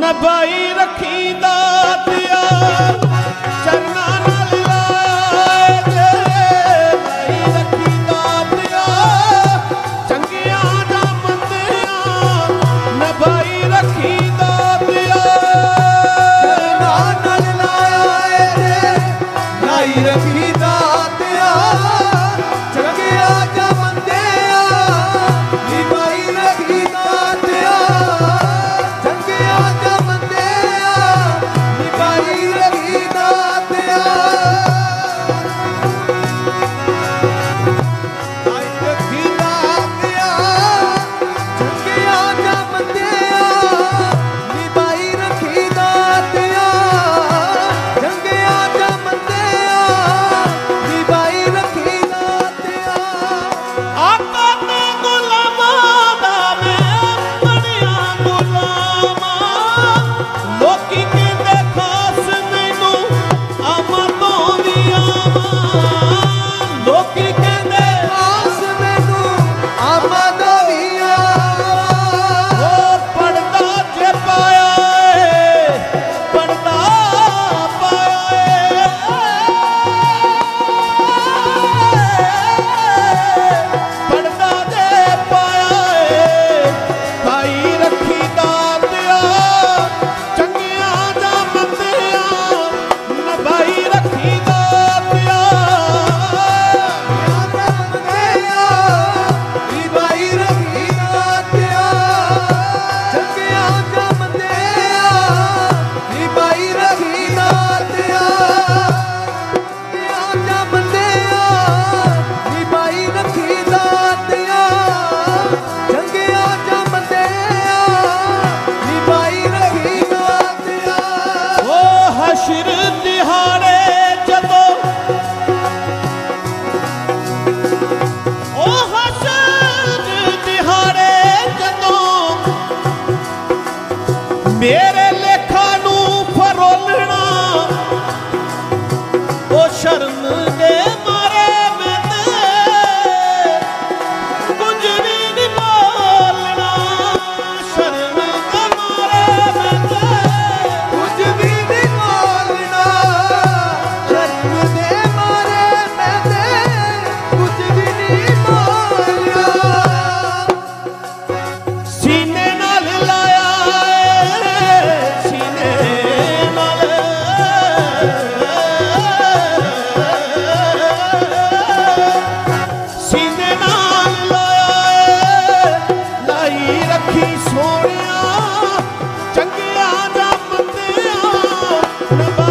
नभाई रखी दातिया चरना नाल लाए जे नभाई रखी दातिया चंगिया दा मंदिया नभाई रखी दातिया चरना नाल लाए जे नभाई रखी दातिया चंगिया दा मंदिया नभाई रखी दातिया चंगिया दा मंदिया नभाई रखी दातिया नभाई रखी दातिया चंगिया दा मंदिया नभाई रखी दातिया चंगिया दा मंदिया नभाई रखी दातिया आका ते गुलामां दा मैं अपनिया गुलामां लोकी कहंदे खास मैनू आवां तो वी आवां लोकी कहंदे आस मैनू आमद होइया ओ पड़दा जे पाया ए पड़दा पाया ए पड़दा जे पाया ए भाई रखी दातिया चंगिया दा मंदिया नभाई रखी दातिया नभाई रखी दातिया चंगिया दा मंदिया नभाई रखी दातिया चंगिया दा मंदिया नभाई रखी दातिया चंगिया दा मंदिया नभाई रखी दातिया ओ हशर दिहाड़े जदों ओ हशर दिहाड़े जदों मेरे लेखा नू फरोलना ओ शर्म दे मारे मैं ते कुछ भी नहीं बोलना शर्म दे मारे मैं ते कुछ भी नहीं बोलना शर्म दे मारे मैं ते कुछ भी नहीं बोलना सीने नाल लाया सीने नाल सीने नाल लाया लाई रखी सोनिया चंगिया दा मंदिया